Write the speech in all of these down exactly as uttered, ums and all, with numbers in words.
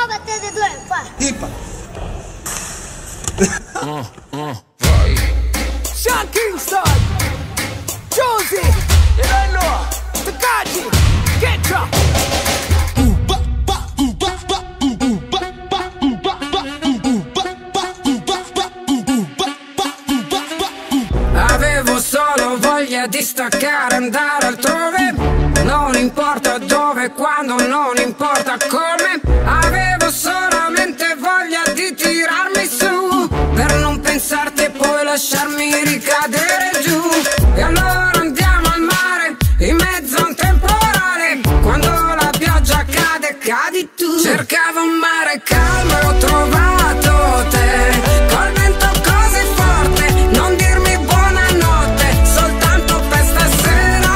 mettete due, fa. Hippa. uh, uh, vai. Sean Kingston, Josie, Eleno, Takaji, Ketra. Avevo solo voglia di staccare, andare altrove. Non importa dove, quando, non importa come. Avevo solamente voglia di tirarmi su, per non pensarti e poi lasciarmi ricadere giù. E allora andiamo al mare, in mezzo a un temporale. Quando la pioggia cade, cadi tu. Cercavo un mare calmo e ho trovato te, col vento così forte, non dirmi buonanotte, soltanto per stasera.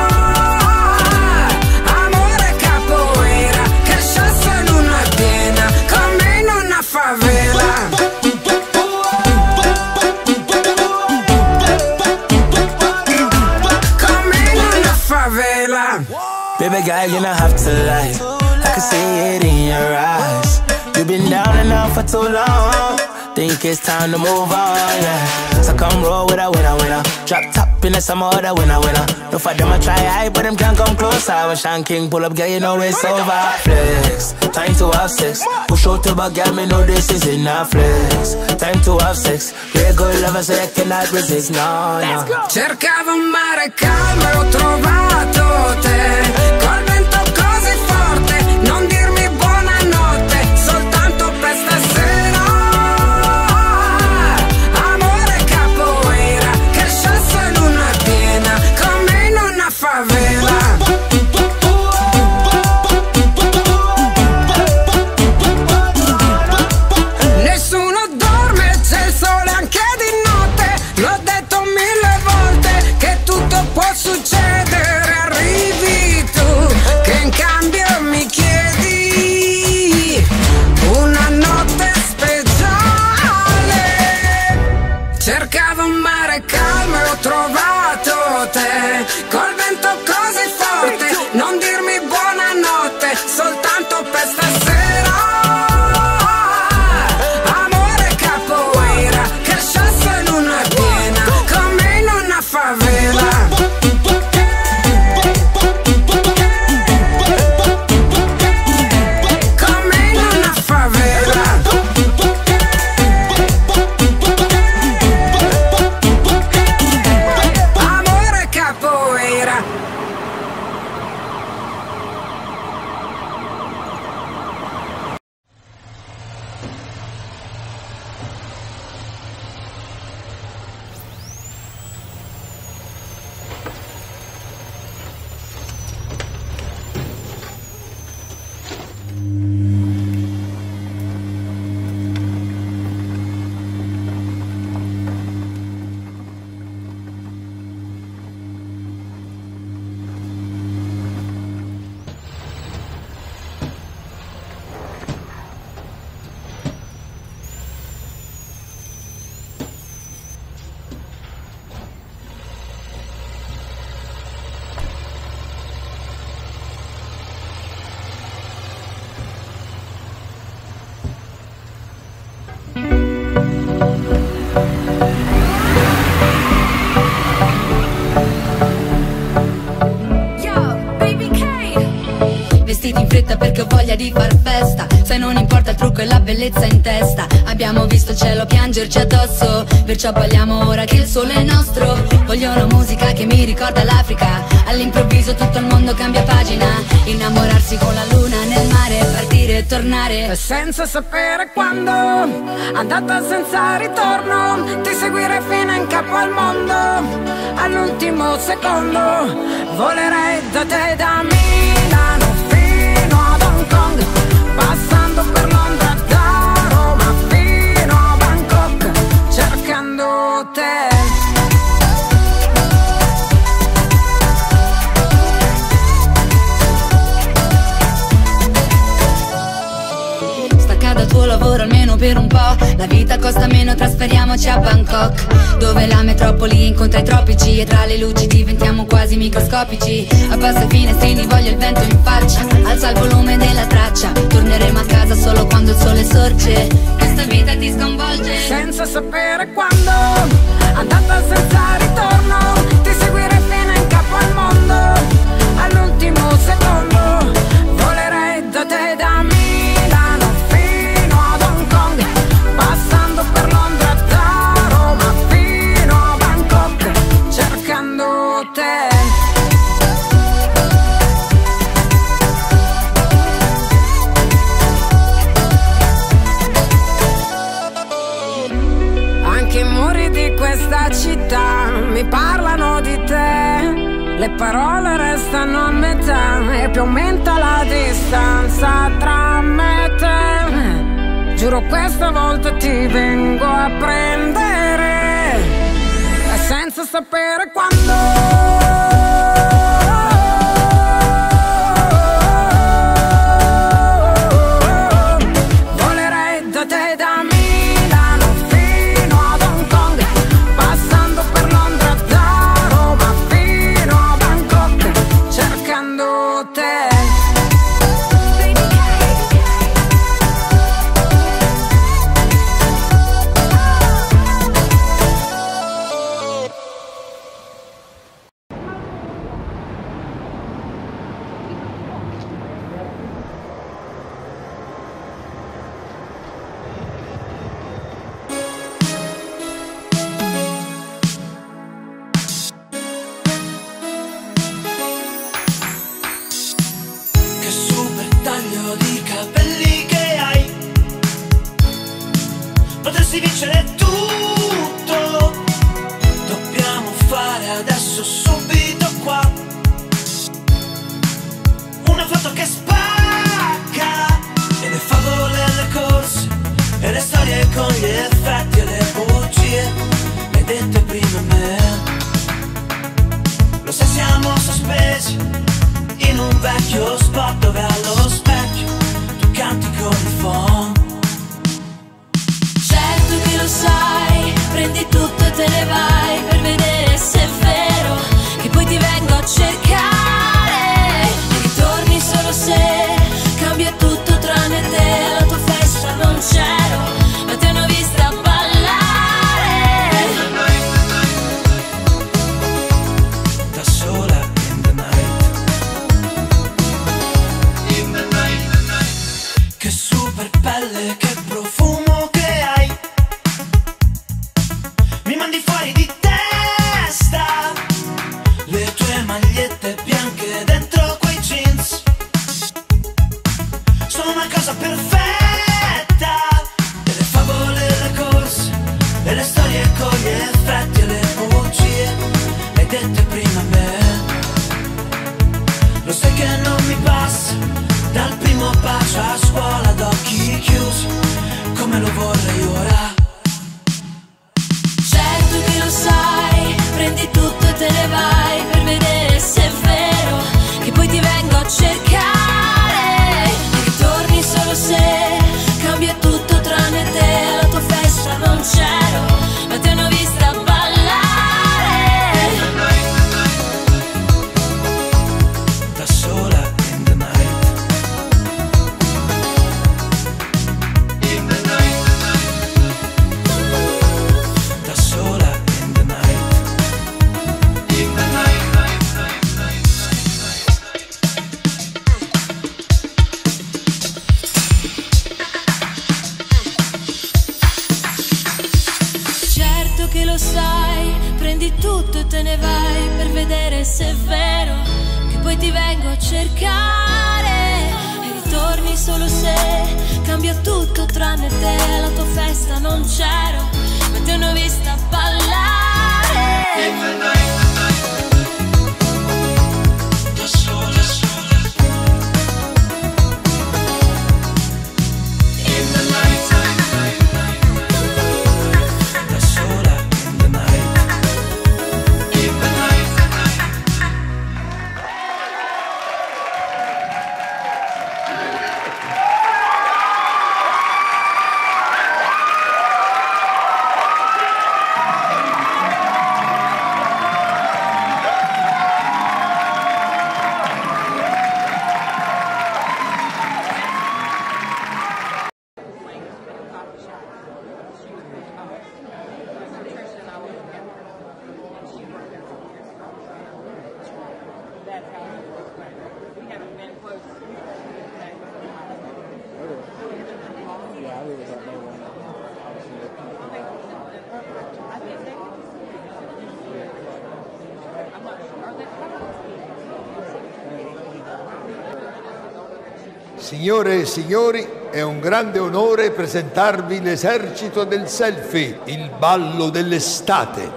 Amore capoeira, che scesso in una piena, come in una favela. Come in una favela. Baby girl, you don't have to lie, I can see it in your eyes. You've been down and out for too long, think it's time to move on, yeah. So come roll with a winner, winner. Drop top in the some other winner, winner. No for them I try high, but them can't come closer. When Sean King pull up, girl, you know it's over. Flex, time to have sex. Push out to back, girl, me know this is enough. Flex, time to have sex. Real good lover, so you cannot resist, no, no. Cercavo un mare calmo e ho trovato te, col vento così forte, non dirmi buonanotte, soltanto per stasera. Amore capoeira, che scesso in una piena, come in una favela. Nessuno dorme, c'è il sole anche di notte. L'ho detto mille volte che tutto può succedere. Arrivi tu, che in cambio mi chiedi una notte speciale. Cercavo un mare calmo e ho trovato te, col vento così forte, non dirmi buonanotte, soltanto per stasera. Amore capoeira, che scesso in una piena, come in una favela. Come in una favela. Amore capoeira. Vestiti in fretta perché ho voglia di far festa. Se non importa il trucco e la bellezza in testa. Abbiamo visto il cielo piangerci addosso, perciò balliamo ora che il sole è nostro. Voglio una musica che mi ricorda l'Africa. All'improvviso tutto il mondo cambia pagina. Innamorarsi con la luna nel mare, partire e tornare Senza sapere quando, andata senza ritorno, ti seguire fino in capo al mondo. All'ultimo secondo volerei da te, da Milano fino ad Hong Kong, passando per Londra, da Roma fino a Bangkok, cercando te. Stacca dal tuo lavoro almeno per un po'. La vita costa meno, trasferiamoci a Bangkok, dove la metropoli incontra i tropici e tra le luci diventiamo quasi microscopici. Abbassa i finestrini, voglio il vento in faccia, alza il volume della traccia, torneremo a casa solo quando il sole sorge. Questa vita ti sconvolge senza sapere quando, andata senza ritorno, ti seguirei fino in capo al mondo, all'ultimo secondo, volerei da te da Milano fino ad Hong Kong, passando per Londra da Roma fino a Bangkok, cercando te. Anche i muri di questa città mi parlano di te, le parole restano a metà e più aumenta la distanza tra me e te. Giuro questa volta ti vengo a prendere, e senza sapere quando. Potresti vincere tutto, dobbiamo fare adesso subito qua una foto che spacca, e le favole alle corse, e le storie con gli effetti e le bugie, le hai dette prima a me. Lo sai, siamo sospesi in un vecchio spot dove allo specchio tu canti con il phon. Lo sai, prendi tutto e te ne vai per vedere se è vero che poi ti vengo a cercare e ritorni solo se cambia tutto tranne te. Alla tua festa non c'ero, ma ti hanno vista ballare da sola in the night, in the night. Che super pelle, che profumo che hai, mi mandi fuori di testa, le tue magliette bianche dentro quei jeans sono una cosa perfetta, e le favole e le corse, e le storie con gli effetti e le bugie, le hai dette prima a me. Lo sai che non mi passa dal primo bacio a scuola ad occhi chiusi come lo vorrei ora. Sai, prendi tutto e te ne vai per vedere se è vero che poi ti vengo a cercare e ritorni solo se cambia tutto tranne te. Alla tua festa non c'ero, ma ti hanno vista ballare da sola in the night, in the night, da sola. che lo sai, prendi tutto e te ne vai per vedere se è vero che poi ti vengo a cercare e ritorni solo se cambia tutto tranne te. Alla tua festa non c'ero, ma ti hanno vista ballare da sola, sola. In the night, da sola in the night, in the night. Signore e signori, è un grande onore presentarvi l'esercito del selfie, il ballo dell'estate.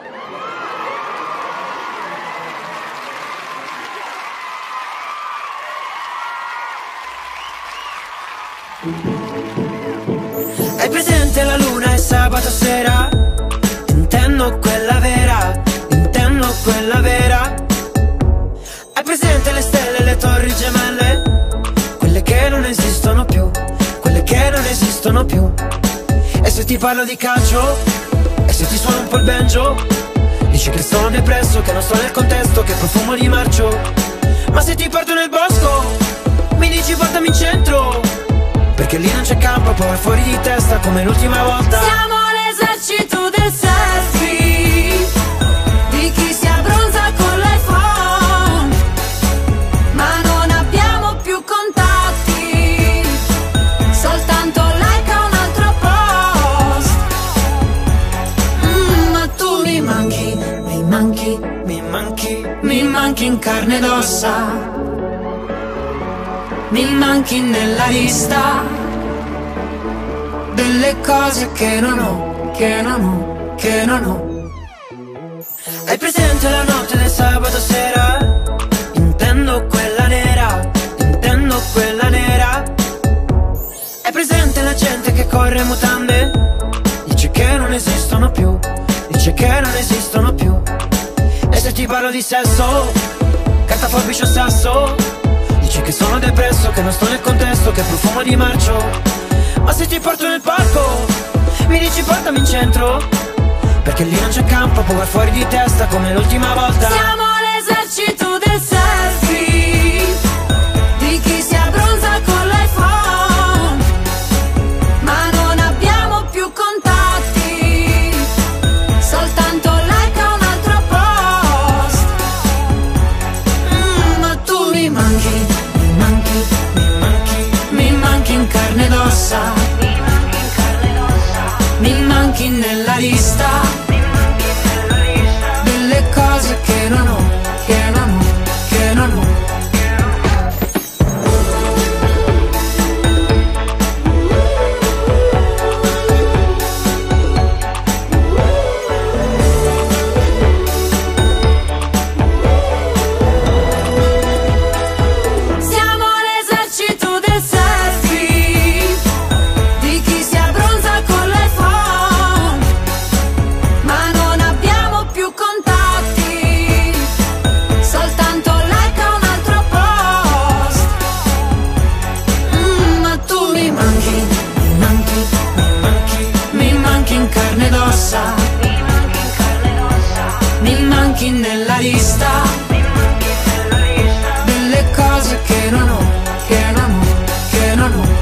Hai presente la luna e sabato sera? Intendo quella vera, intendo quella vera. Hai presente le stelle e le torri gemelle? Quelle che non esistono più, quelle che non esistono più. E se ti parlo di calcio, e se ti suono un po' il banjo, dici che sono depresso, che non sto nel contesto, che profumo di marcio. Ma se ti porto nel bosco, mi dici portami in centro, perché lì non c'è campo, poi vai fuori di testa come l'ultima volta. Siamo l'esercito del selfie, di chi si abbronza con l'iPhone, ma non abbiamo più contatti, soltanto like a un altro post. Mm, ma tu mi manchi, mi manchi, Mi manchi, mi manchi in carne ed ossa, mi manchi nella lista delle cose che non ho, che non ho, che non ho. hai presente la notte del sabato sera? Intendo quella nera, intendo quella nera. Hai presente la gente che corre in mutande? Dice che non esistono più, dice che non esistono più. E se ti parlo di sesso, carta, forbice o sasso, dici che sono depresso, che non sto nel contesto, che profumo di marcio. Ma se ti porto nel parco, mi dici portami in centro, perché lì non c'è campo, poi vai fuori di testa come l'ultima volta. Siamo l'esercito del selfie, di chi si abbronza con l'iPhone, ma non abbiamo più contatti, soltanto like a un altro post. Mm, ma tu mi manchi, mi manchi, Mi manchi, mi manchi in carne ed ossa, mi manchi nella lista delle cose che non ho, che non ho, che non ho. Siamo l'esercito del selfie, di chi si abbronza con l'iPhone, ma non abbiamo più contatti, soltanto like a un altro post. Mm, ma tu mi manchi, mi manchi, mi manchi, mi manchi in carne ed ossa, mi manchi nella lista delle cose che non ho, che non ho, che non ho.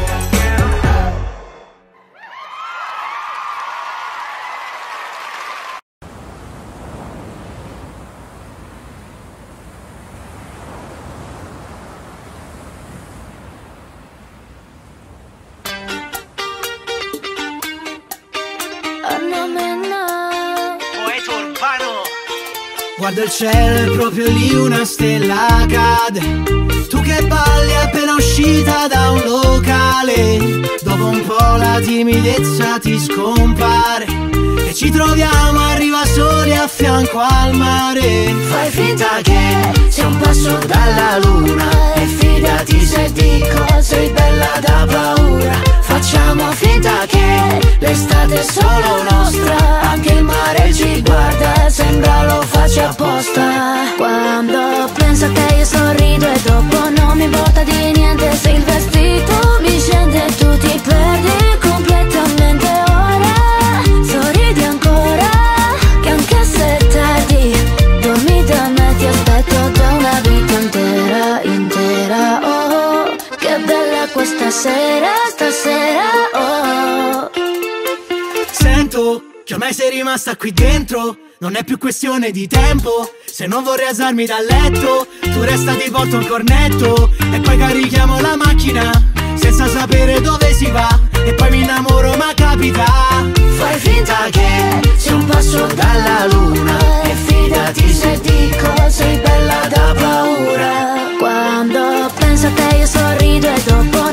poeta urbano. Guarda il cielo, è proprio lì una stella cade. Tu che balli appena uscita da un locale. Dopo un po' la timidezza ti scompare e ci troviamo, arriva soli a fianco al mare. Fai finta che sei un passo dalla luna e fidati se dico sei bella da paura. Facciamo finta che l'estate è solo nostra, anche il mare ci guarda, sembra lo faccia apposta. Quando penso a te io sorrido e dopo non mi importa di niente. Se il vestito mi scende e tu ti perdi completamente. Ora sorridi ancora, che anche se è tardi dormi da me, ti aspetto da una vita intera, intera. Oh, che bella questa sera, stasera, oh. Sento che ormai sei rimasta qui dentro, non è più questione di tempo. Se non vorrei alzarmi dal letto, tu resta, ti porto un cornetto e poi carichiamo la macchina senza sapere dove si va. E poi mi innamoro ma capita. Fai finta che sei un passo dalla luna e fidati se dico sei bella da paura. Quando penso a te io sorrido e dopo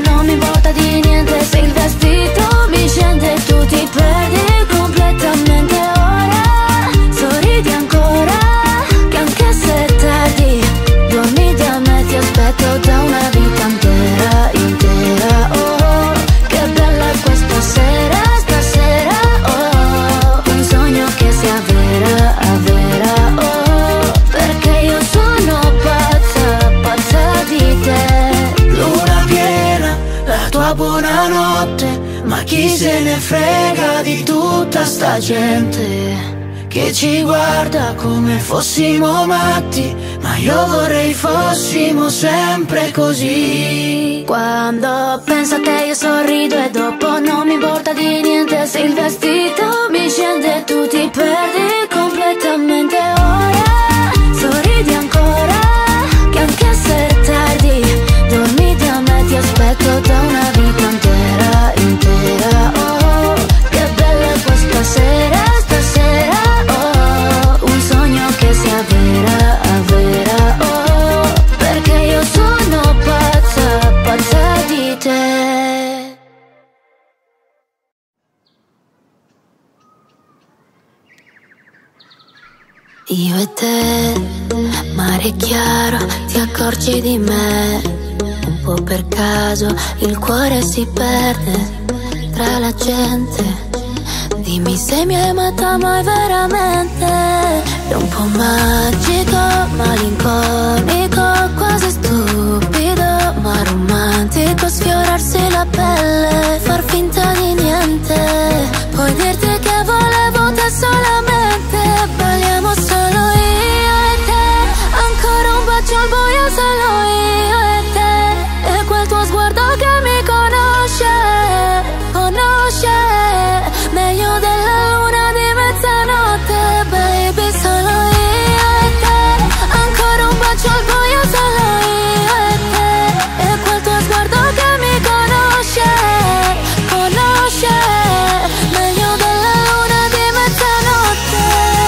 chi se ne frega di tutta sta gente che ci guarda come fossimo matti, ma io vorrei fossimo sempre così. Quando penso a te io sorrido e dopo non mi importa di niente se il vestito mi scende e tu ti perdi completamente. Ora sorridi ancora, che anche se è tardi dormi da me, ti aspetto da una vita intera, intera. Oh, che bella questa sera, stasera. Che sia vera, vera, oh, perché io sono pazza, pazza di te. Io e te, mare chiaro, ti accorgi di me. Un po' per caso il cuore si perde tra la gente. Dimmi se mi hai amata mai veramente. È un po' magico, malinconico, quasi stupido, ma romantico. Sfiorarsi la pelle, far finta di niente. Poi dirti che volevo te solamente. Balliamo solo io e te. Ancora un bacio al buio, solo io e te. E quel tuo sguardo che mi conosce, conosce meglio della luna di mezzanotte, baby, solo io e te. Ancora un bacio al buio, solo io e te. E quel tuo sguardo che mi conosce, conosce meglio della luna di mezzanotte.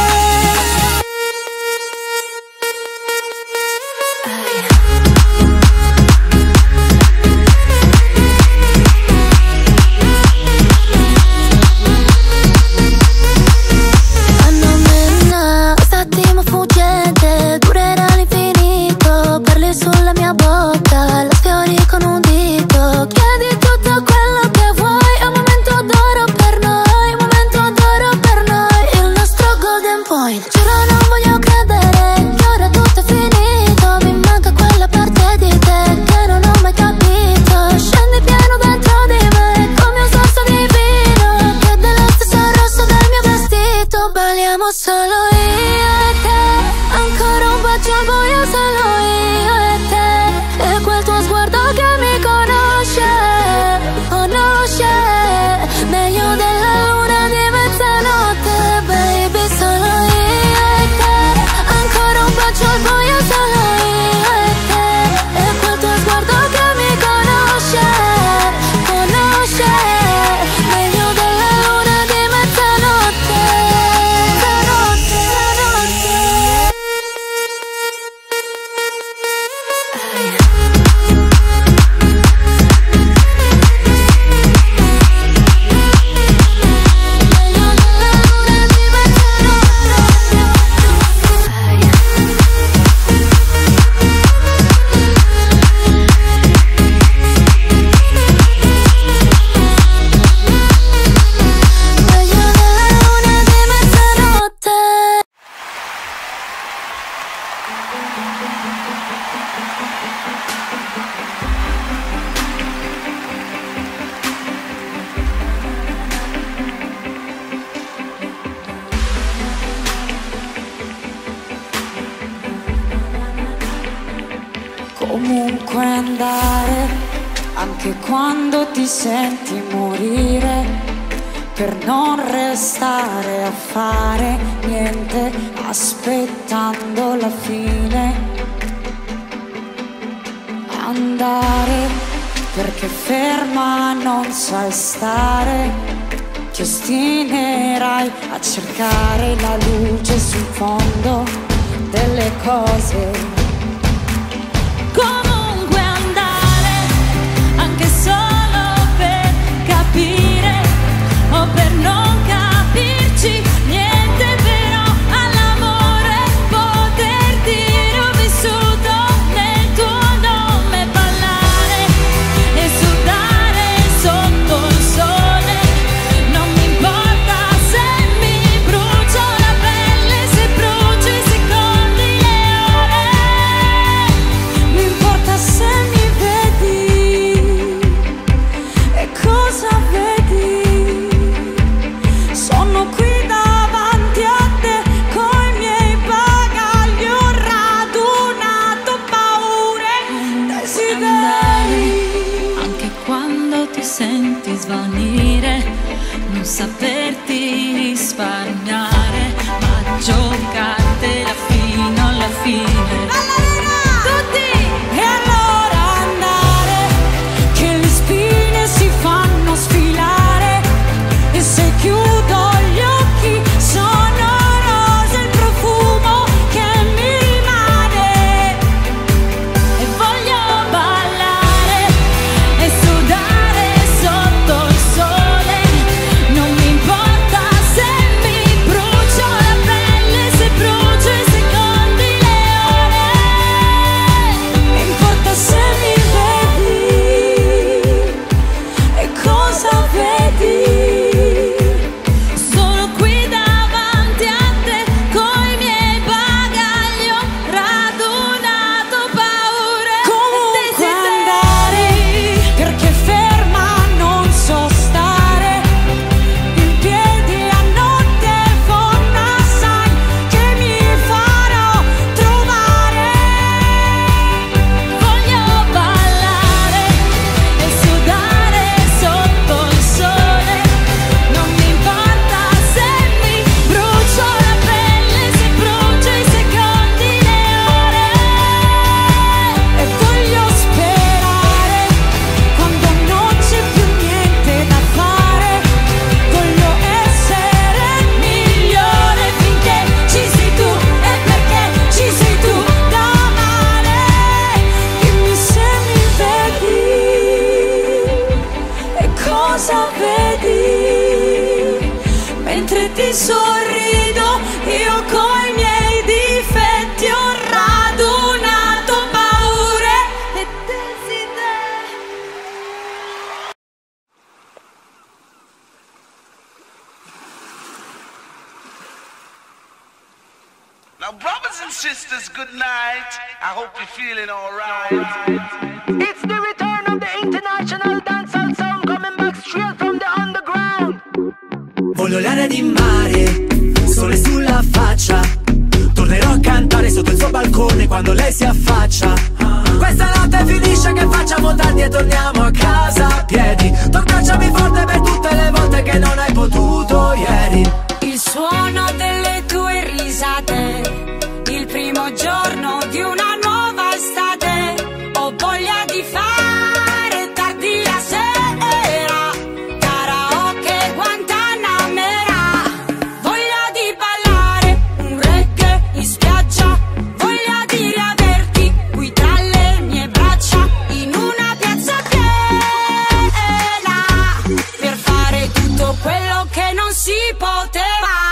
Sulla mia bocca, la sfiori con un dito. Chiedi tutto quello che vuoi. È un momento d'oro per noi, un momento d'oro per noi. Il nostro golden point. Giuro non voglio credere che ora tutto è finito. Mi manca quella parte di te che non ho mai capito. Scendi pieno dentro di me come un sorso di vino che è dello stesso rosso del mio vestito. Balliamo solo io e te. Ancora un bacio al buio, solo io e te. E quel tuo sguardo che mi conosce, conosce meglio della luna di mezzanotte, baby, solo io e te. Ancora un bacio al buio, solo io e te. E quel tuo sguardo che mi conosce, conosce meglio della luna di mezzanotte, mezzanotte, mezzanotte. Comunque andare, anche quando ti senti morire, per non restare a fare niente, aspettando la fine. Andare, perché ferma non sai stare, ti ostinerai a cercare la luce sul fondo delle cose. Comunque andare, anche solo per capire o per non capirci niente, però all'amore poter dire ho vissuto nel tuo nome, ballare e sudare sotto il sole. Non mi importa se mi brucio la pelle, se brucio i secondi, le ore. non saperti risparmiare, ma giocartela fino alla fine. Tutti! E allora andare, che le spine si fanno sfilare, e se chiudo gli occhi sono rose il profumo che mi rimane, e voglio ballare e sudare sotto il sole, non mi importa se mi brucio la pelle, se brucio i secondi, le ore, mi importa se mi vedi, e cosa vedi? Sono qui davanti a te, coi miei bagagli ho radunato paure. Comunque andare, perché ferma non so stare, in piedi a notte fonda, sai che mi farò trovare. Voglio ballare e sudare sotto il sole, non mi importa se mi brucio la pelle, se brucio i secondi, le ore, e voglio sperare quando non c'è più niente da fare, voglio essere migliore finché ci sei tu, e perché ci sei tu da amare. Dimmi se mi vedi, e cosa vedi? Mentre ti sorrido io coi miei difetti ho radunato paure e desiderio. Now, brothers and sisters, good night. I hope you're feeling all right. It's the return of the international dancehall sound coming back straight from the underground. Voglio l'aria di mare, sole sulla faccia, tornerò a cantare sotto il suo balcone quando lei si affaccia. Questa notte finisce che facciamo tardi e torniamo a casa a piedi. Toccacciami forte per tutte le volte che non hai potuto ieri. Il suono delle tue risate, il primo giorno di una nuova estate. Ho voglia di fare tardi la sera, karaoke Guantanamera. Voglia di ballare un reggae in spiaggia, voglia di riaverti qui tra le mie braccia, in una piazza piena, per fare tutto quello che non si poteva.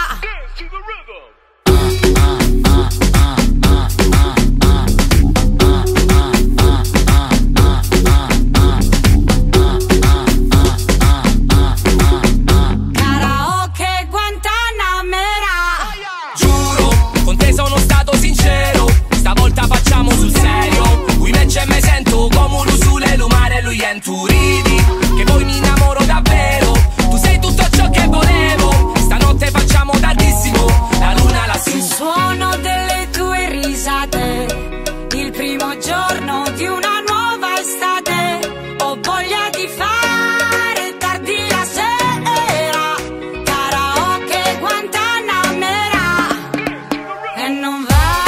Karaoke Guantanamera. Giuro, con te sono stato sincero, stavolta facciamo sul serio. Qui me ce me sento come lui sulle lumare, lui è in tu ridi, che poi mi innamoro davvero. Tu sei tutto ciò che volevo, stanotte facciamo tardissimo, la luna lassù. Il suono delle tue risate, il primo giorno di una nuova estate. Ho voglia di fare tardi la sera, karaoke Guantanamera. E non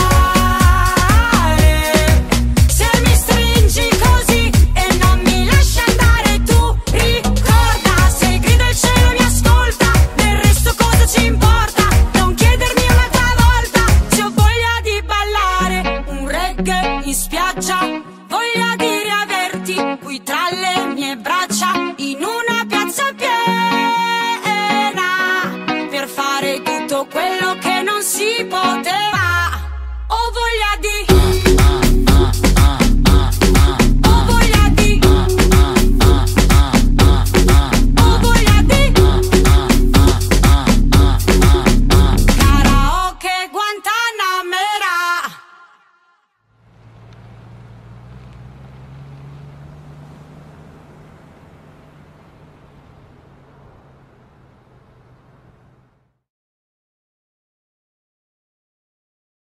vale se mi stringi così e non mi lasci andare. Tu ricorda, se grido il cielo mi ascolta, del resto cosa ci importa? Non chiedermi un'altra volta se ho voglia di ballare un reggae in spiaggia,